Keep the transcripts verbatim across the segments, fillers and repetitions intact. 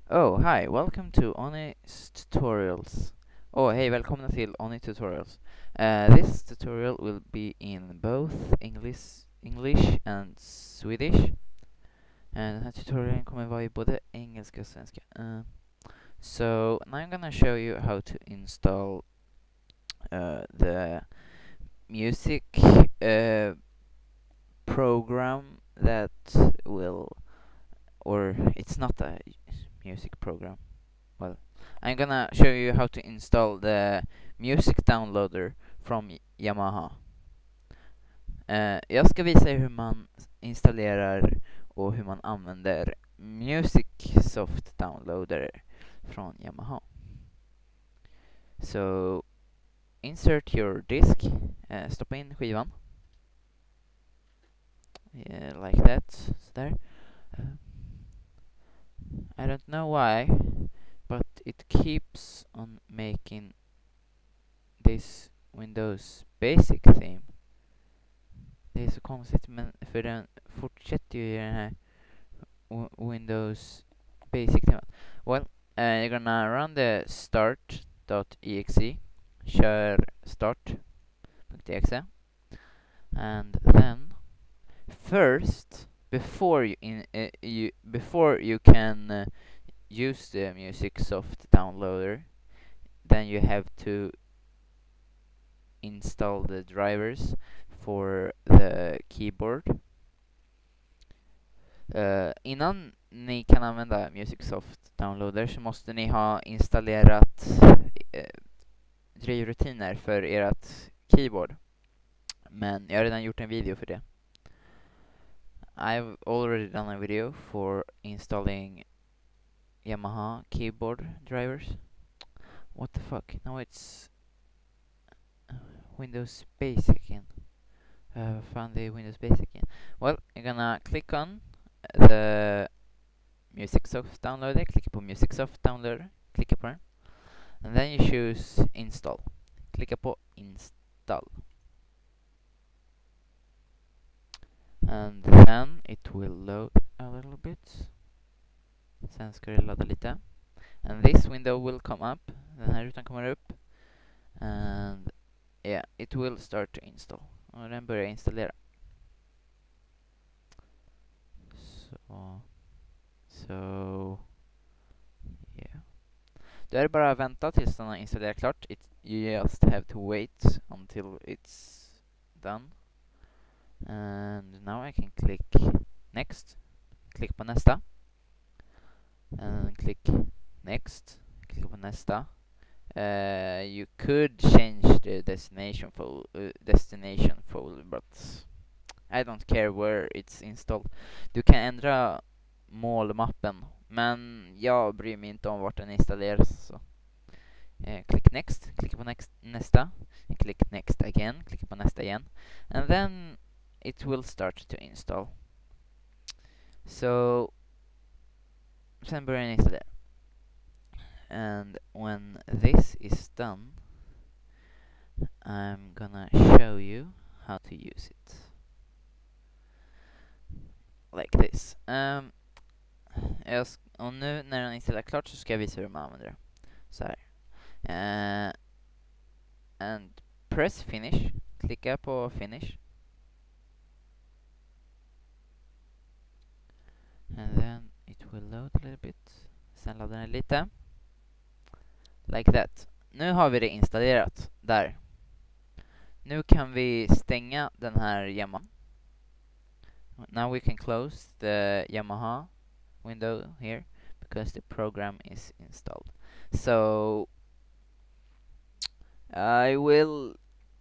Oh, hi, welcome to Ony's Tutorials. Oh, hej, välkomna till Ony Tutorials. Uh, this tutorial will be in both English, English and Swedish. Uh, den här tutorialen kommer vara i både engelska och svenska. Uh, so, now I'm gonna show you how to install uh, the music uh, program that will, or it's not a music program. Well, I'm gonna show you how to install the music downloader from Yamaha. Uh, jag ska visa er hur man installerar och hur man använder Music Soft Downloader från Yamaha. So, insert your disk, uh, stoppa in skivan. Yeah, like that, sådär. Uh, I don't know why, but it keeps on making this Windows Basic theme. Det är så konstigt, men för den fortsätter ju i den här Windows Basic temat. Well, uh, you're gonna run the start.exe, kör start.exe, and then first, before you in uh, you before you can uh, use the Musicsoft downloader, then you have to install the drivers for the keyboard. Uh, innan ni kan använda Musicsoft Downloader så måste ni ha installerat uh, drivrutiner för ert keyboard. Men jag har redan gjort en video för det. I've already done a video for installing Yamaha keyboard drivers. What the fuck? Now it's Windows Basic again. Uh, found the Windows Basic again. Well, you're gonna click on the Musicsoft downloader, klicka på Musicsoft downloader, klicka på den. And then you choose install. Klicka på install. And then it will load a little bit. Sen ska det ladda lite. And this window will come up. Den här rutan kommer upp. And yeah, it will start to install. Och den börjar installera. Så. So, yeah. Då är det bara att vänta tills den har installerat klart. It, you just have to wait until it's done. And now I can click next. Klick på nästa. And click next. Klick på nästa. Uh, you could change the destination fol uh, destination folder, but I don't care where it's installed. Du kan ändra målmappen, men jag bryr mig inte om vart den installeras. Så. Eh, klick next, klicka på next, nästa, klick next again, klicka på nästa igen, and then it will start to install. So, sen börjar den installera. And when this is done, I'm gonna show you how to use it. Like this. Um, jag och nu när den installerar klart så ska jag visa hur man använder det. Så här. Uh, and press finish. Klicka på finish. And then it will load a little bit. Sen laddar den lite. Like that. Nu har vi det installerat. Där. Nu kan vi stänga den här Yamaha. Now we can close the Yamaha window here because the program is installed. So I will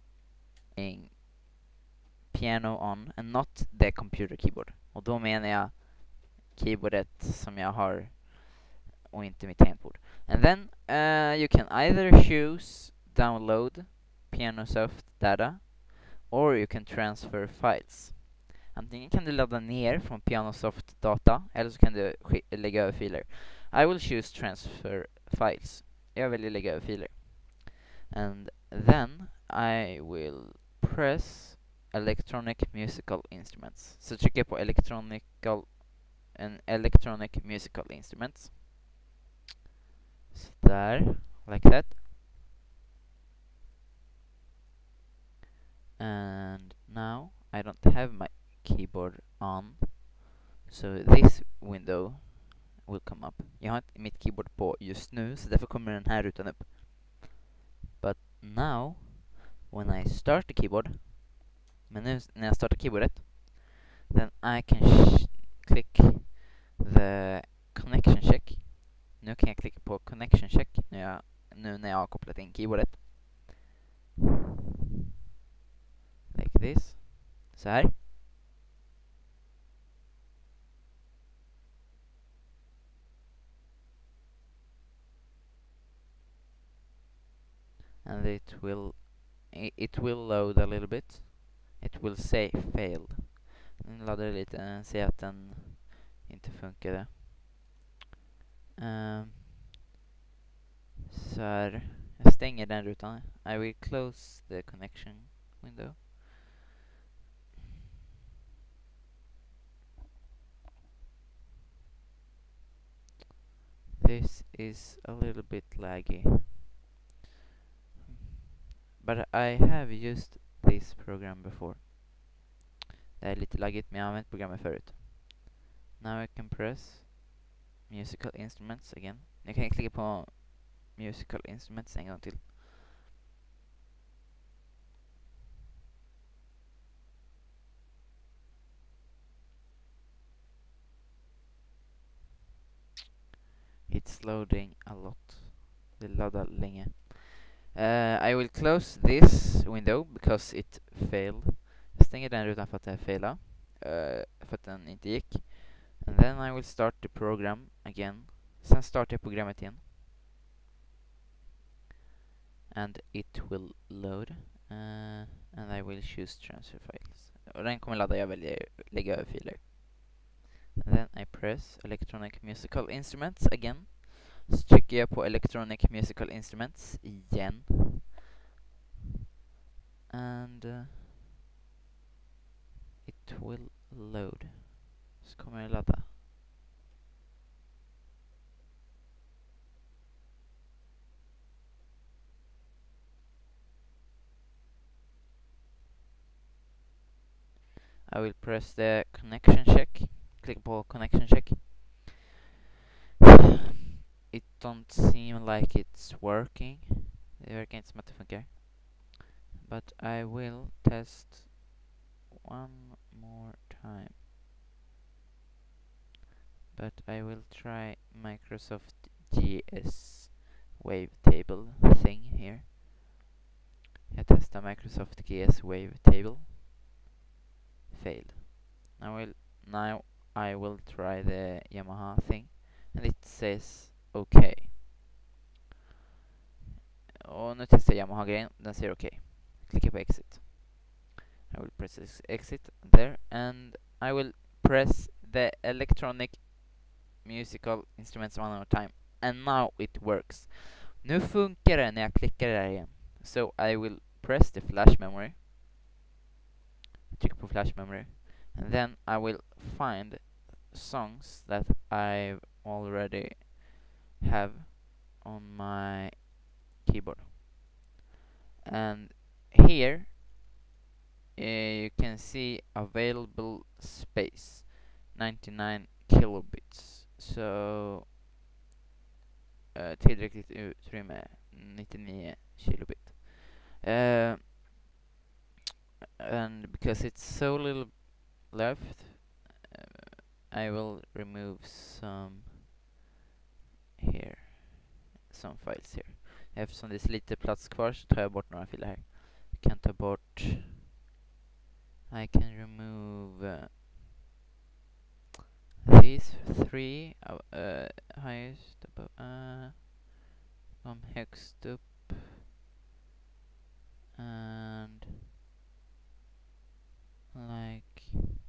piano on and not the computer keyboard. Och då menar jag keyboardet som jag har och inte mitt tangentbord. And then uh, you can either choose download Pianosoft data or you can transfer files. Antingen kan du ladda ner från Pianosoft data eller så kan du lägga över filer. I will choose transfer files. Jag väljer lägga över filer. And then I will press electronic musical instruments. Så trycker jag på electronical and electronic musical instruments. So there, like that. And now I don't have my keyboard on, so this window will come up. Jag har inte mitt keyboard på just nu, så därför kommer den här rutan upp. But now, when I start the keyboard, men nu när jag startar keyboardet, then I can click the connection check. Nu kan jag klicka på connection check när jag, nu när jag har kopplat in keyboardet. Like this. Så här. And it will it will load a little bit. It will say failed. Den laddar lite, säger att den inte funkade. Um, så här, jag stänger den rutan. I will close the connection window. This is a little bit laggy. But I have used this program before. Det är lite laggigt, men jag har använt programmet förut. Now I can press musical instruments again. Nu kan jag klicka på musical instruments en gång till. It's loading a lot. Det laddar länge. Uh, I will close this window because it failed. Jag stänger den rutan för att det failade. Uh, för att den inte gick. And then I will start the program again. Sen startar jag programmet igen. And it will load. Uh, and I will choose transfer files. Och den kommer ladda, jag väljer lägga över filer. And then I press electronic musical instruments again. Så trycker jag på electronic musical instruments igen. And uh, it will load. Så kommer det ladda. I will press the connection check. Click på connection check. It don't seem like it's working. Det verkar inte som att det funkar. But I will test one more time. But I will try Microsoft G S wavetable thing here. Jag testar Microsoft G S wavetable. Failed. Now I will now I will try the Yamaha thing, and it says okay. Och nu testar jag Yamaha-grejen, den säger okej. Klicka på exit. I will press exit there, and I will press the electronic musical instruments one more time, and now it works. Nu funkar det när jag klickar där igen. So I will press the flash memory. Tryck på flash memory, and then I will find songs that I already have on my keyboard. And here uh, you can see available space, ninety-nine kilobits. So uh, tillräckligt utrymme, nittionio kilobit. Uh, and because it's so little left, uh, I will remove some here, some files here. Eftersom det är så lite plats kvar så tar jag bort några filer här. Jag kan ta bort, I can remove uh, these three uh, uh, highest above, uh, de högst upp, and like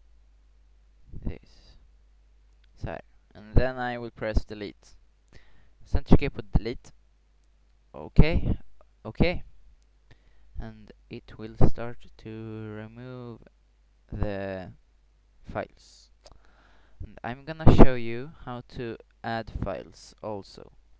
this. Så här. And then I will press delete. Sen trycker jag på delete. Okay, okay. And it will start to remove the files. And I'm gonna show you how to add files also.